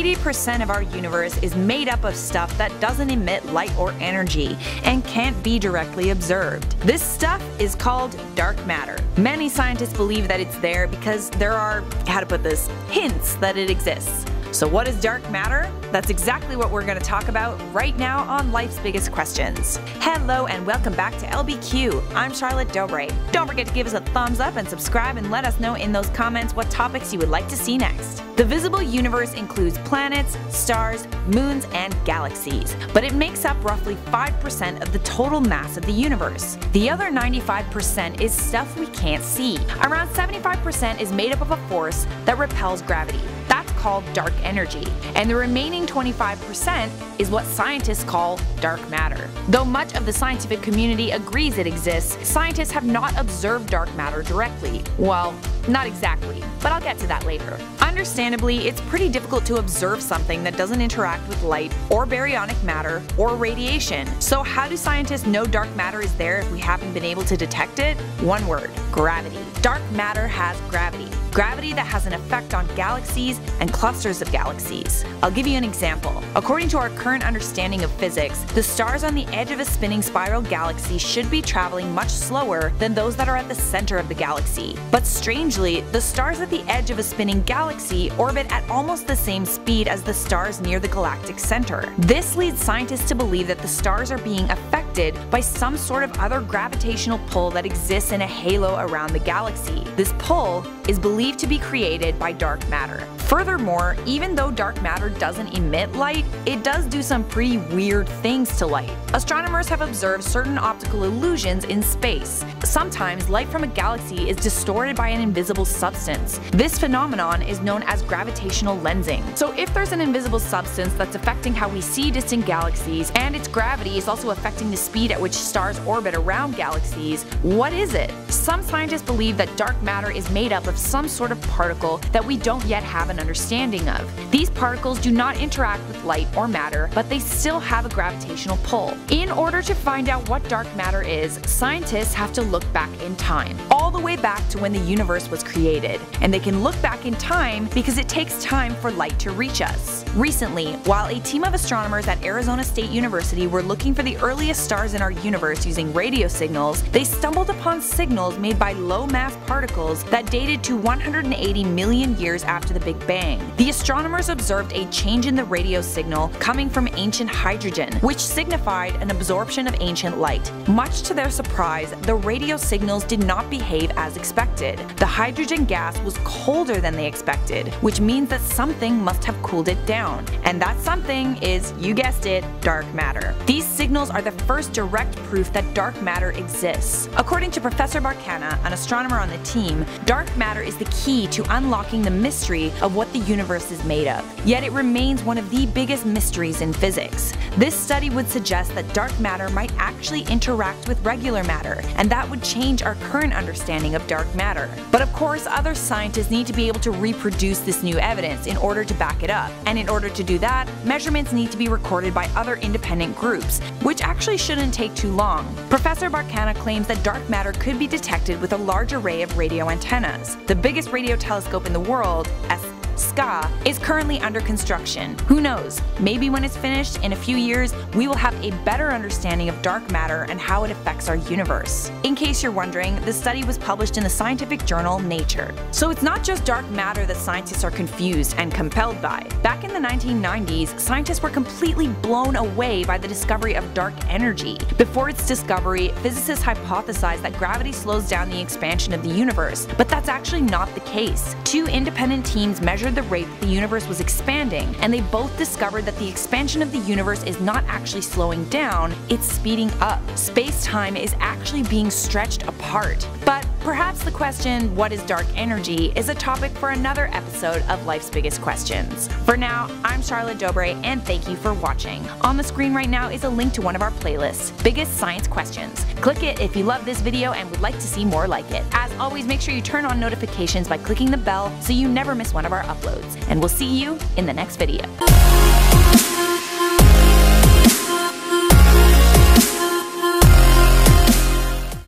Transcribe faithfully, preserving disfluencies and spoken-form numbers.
eighty percent of our universe is made up of stuff that doesn't emit light or energy and can't be directly observed. This stuff is called dark matter. Many scientists believe that it's there because there are, how to put this, hints that it exists. So what is dark matter? That's exactly what we're going to talk about right now on Life's Biggest Questions. Hello and welcome back to L B Q. I'm Charlotte Dobre. Don't forget to give us a thumbs up and subscribe and let us know in those comments what topics you would like to see next. The visible universe includes planets, stars, moons, and galaxies, but it makes up roughly five percent of the total mass of the universe. The other ninety-five percent is stuff we can't see. Around seventy-five percent is made up of a force that repels gravity. That's called dark energy, and the remaining twenty-five percent is what scientists call dark matter. Though much of the scientific community agrees it exists, scientists have not observed dark matter directly. Well, not exactly, but I'll get to that later. Understandably, it's pretty difficult to observe something that doesn't interact with light or baryonic matter or radiation. So how do scientists know dark matter is there if we haven't been able to detect it? One word: gravity. Dark matter has gravity. Gravity that has an effect on galaxies and clusters of galaxies. I'll give you an example. According to our current understanding of physics, the stars on the edge of a spinning spiral galaxy should be traveling much slower than those that are at the center of the galaxy. But strangely, the stars at the edge of a spinning galaxy orbit at almost the same speed as the stars near the galactic center. This leads scientists to believe that the stars are being affected by some sort of other gravitational pull that exists in a halo around the galaxy. This pull is believed to be created by dark matter. Furthermore, even though dark matter doesn't emit light, it does do some pretty weird things to light. Astronomers have observed certain optical illusions in space. Sometimes light from a galaxy is distorted by an invisible substance. This phenomenon is known as gravitational lensing. So if there's an invisible substance that's affecting how we see distant galaxies, and its gravity is also affecting the speed at which stars orbit around galaxies, what is it? Some scientists believe that dark matter is made up of some sort of particle that we don't yet have an understanding of. These particles do not interact with light or matter, but they still have a gravitational pull. In order to find out what dark matter is, scientists have to look back in time, all the way back to when the universe was created. And they can look back in time because it takes time for light to reach us. Recently, while a team of astronomers at Arizona State University were looking for the earliest stars in our universe using radio signals, they stumbled upon signals made by low-mass particles that dated to one hundred eighty million years after the Big Bang. The astronomers observed a change in the radio signal coming from ancient hydrogen, which signified an absorption of ancient light. Much to their surprise, the radio signals did not behave as expected. The hydrogen gas was colder than they expected, which means that something must have cooled it down. And that something is, you guessed it, dark matter. These signals are the first direct proof that dark matter exists. According to Professor Barcana, an astronomer on the team, dark matter is the key to unlocking the mystery of what the universe is made of. Yet it remains one of the biggest mysteries in physics. This study would suggest that dark matter might actually interact with regular matter, and that would change our current understanding of dark matter. But of course, other scientists need to be able to reproduce this new evidence in order to back it up. And in order to do that, measurements need to be recorded by other independent groups, which actually shouldn't take too long. Professor Barcana claims that dark matter could be detected with a large array of radio antennas. The biggest radio telescope in the world, S S C A, is currently under construction. Who knows, maybe when it's finished in a few years, we will have a better understanding of dark matter and how it affects our universe. In case you're wondering, the study was published in the scientific journal Nature. So it's not just dark matter that scientists are confused and compelled by. Back in the nineteen nineties, scientists were completely blown away by the discovery of dark energy. Before its discovery, physicists hypothesized that gravity slows down the expansion of the universe, but that's actually not the case. Two independent teams measured the rate that the universe was expanding, and they both discovered that the expansion of the universe is not actually slowing down, it's speeding up. Space-time is actually being stretched apart. But perhaps the question, what is dark energy, is a topic for another episode of Life's Biggest Questions. For now, I'm Charlotte Dobre, and thank you for watching. On the screen right now is a link to one of our playlists, Biggest Science Questions. Click it if you love this video and would like to see more like it. As always, make sure you turn on notifications by clicking the bell so you never miss one of our uploads. And we'll see you in the next video.